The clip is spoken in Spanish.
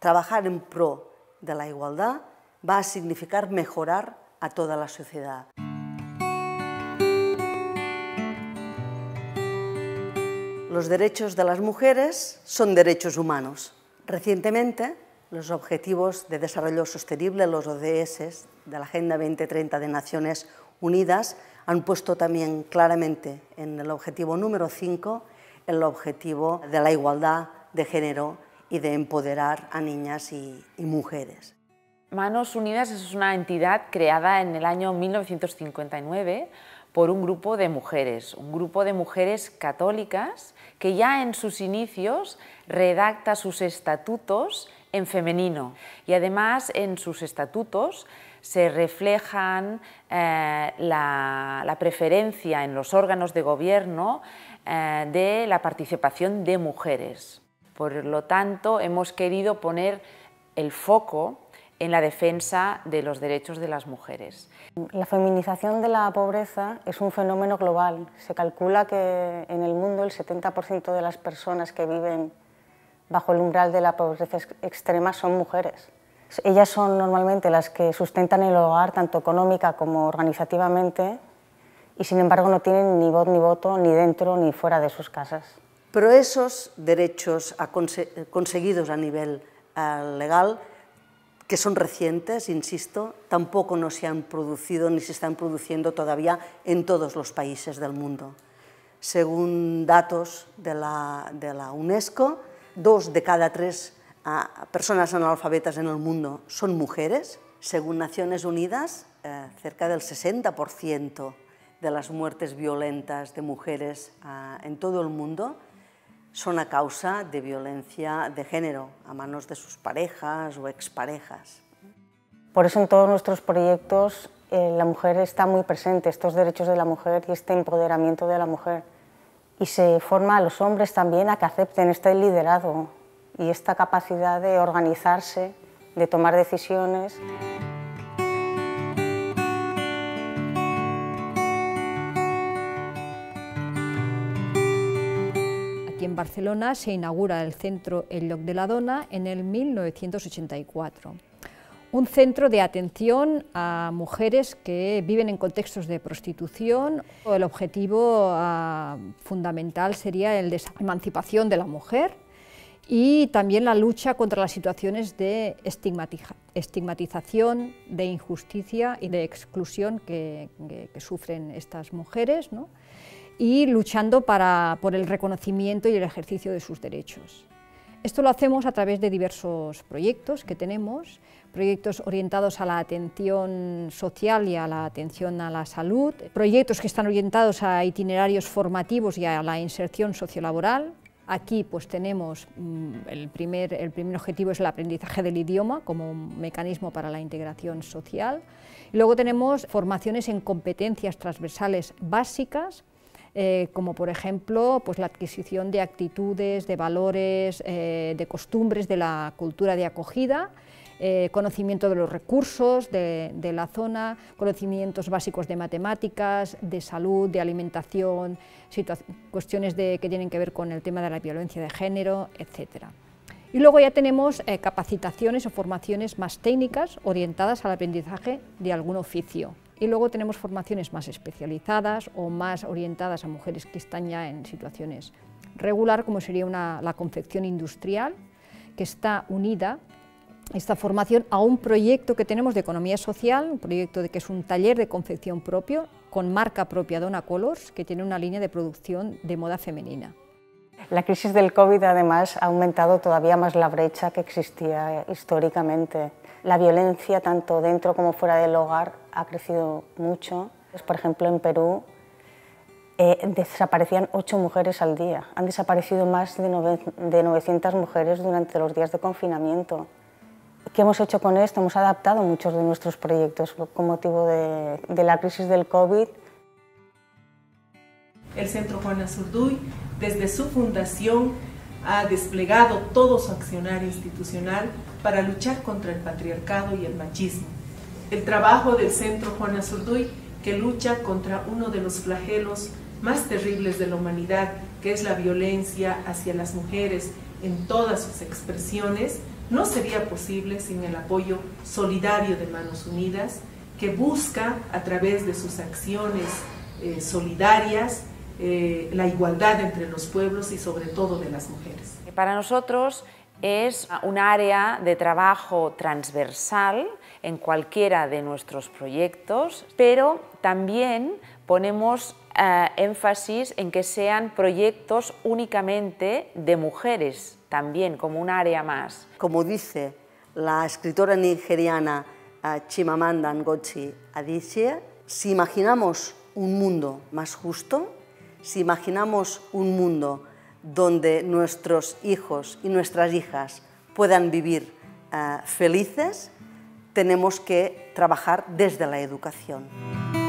trabajar en pro de la igualdad va a significar mejorar a toda la sociedad. Los derechos de las mujeres son derechos humanos. Recientemente, los Objetivos de Desarrollo Sostenible, los ODS, de la Agenda 2030 de Naciones Unidas, han puesto también claramente en el objetivo número 5 el objetivo de la igualdad de género y de empoderar a niñas y mujeres. Manos Unidas es una entidad creada en el año 1959 por un grupo de mujeres católicas que ya en sus inicios redacta sus estatutos en femenino y además en sus estatutos se reflejan la preferencia en los órganos de gobierno de la participación de mujeres. Por lo tanto, hemos querido poner el foco en la defensa de los derechos de las mujeres. La feminización de la pobreza es un fenómeno global. Se calcula que en el mundo el 70% de las personas que viven bajo el umbral de la pobreza extrema son mujeres. Ellas son normalmente las que sustentan el hogar, tanto económica como organizativamente, y sin embargo no tienen ni voz ni voto ni dentro ni fuera de sus casas. Pero esos derechos conseguidos a nivel legal, que son recientes, insisto, tampoco no se han producido ni se están produciendo todavía en todos los países del mundo. Según datos de la UNESCO, 2 de cada 3 personas analfabetas en el mundo son mujeres. Según Naciones Unidas, cerca del 60% de las muertes violentas de mujeres en todo el mundo son a causa de violencia de género, a manos de sus parejas o exparejas. Por eso en todos nuestros proyectos la mujer está muy presente, estos derechos de la mujer y este empoderamiento de la mujer. Y se forma a los hombres también a que acepten este liderazgo y esta capacidad de organizarse, de tomar decisiones. En Barcelona se inaugura el centro El Lloc de la Dona en el 1984. Un centro de atención a mujeres que viven en contextos de prostitución. El objetivo fundamental sería el de emancipación de la mujer y también la lucha contra las situaciones de estigmatización, de injusticia y de exclusión que sufren estas mujeres, ¿no? Y luchando por el reconocimiento y el ejercicio de sus derechos. Esto lo hacemos a través de diversos proyectos que tenemos, proyectos orientados a la atención social y a la atención a la salud, proyectos que están orientados a itinerarios formativos y a la inserción sociolaboral. Aquí pues tenemos el primer objetivo es el aprendizaje del idioma como mecanismo para la integración social. Y luego tenemos formaciones en competencias transversales básicas, como por ejemplo pues la adquisición de actitudes, de valores, de costumbres de la cultura de acogida, conocimiento de los recursos de la zona, conocimientos básicos de matemáticas, de salud, de alimentación, cuestiones que tienen que ver con el tema de la violencia de género, etc. Y luego ya tenemos capacitaciones o formaciones más técnicas orientadas al aprendizaje de algún oficio. Y luego tenemos formaciones más especializadas o más orientadas a mujeres que están ya en situaciones regular, como sería la confección industrial, que está unida, esta formación, a un proyecto que tenemos de economía social, un proyecto que es un taller de confección propio, con marca propia Dona Colors, que tiene una línea de producción de moda femenina. La crisis del COVID además ha aumentado todavía más la brecha que existía históricamente. La violencia, tanto dentro como fuera del hogar, ha crecido mucho. Por ejemplo, en Perú desaparecían 8 mujeres al día. Han desaparecido más de 900 mujeres durante los días de confinamiento. ¿Qué hemos hecho con esto? Hemos adaptado muchos de nuestros proyectos con motivo de la crisis del COVID. El Centro Juana Zurduy, desde su fundación, ha desplegado todo su accionario institucional para luchar contra el patriarcado y el machismo. El trabajo del Centro Juana Zurduy, que lucha contra uno de los flagelos más terribles de la humanidad, que es la violencia hacia las mujeres en todas sus expresiones, no sería posible sin el apoyo solidario de Manos Unidas, que busca a través de sus acciones solidarias la igualdad entre los pueblos y sobre todo de las mujeres. Para nosotros es un área de trabajo transversal en cualquiera de nuestros proyectos, pero también ponemos énfasis en que sean proyectos únicamente de mujeres, también como un área más. Como dice la escritora nigeriana Chimamanda Ngozi Adichie, si imaginamos un mundo más justo, si imaginamos un mundo donde nuestros hijos y nuestras hijas puedan vivir felices, tenemos que trabajar desde la educación.